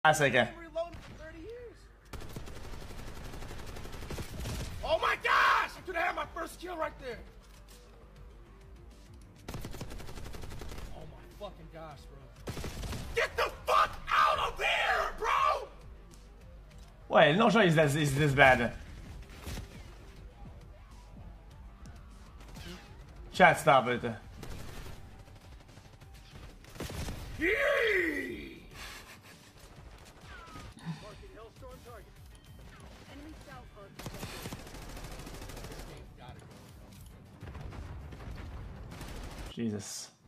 Classic. Oh my gosh! I could have had my first kill right there. Oh my fucking gosh, bro. Get the fuck out of here, bro! Wait, not sure is this bad. Chat, stop it. Jesus.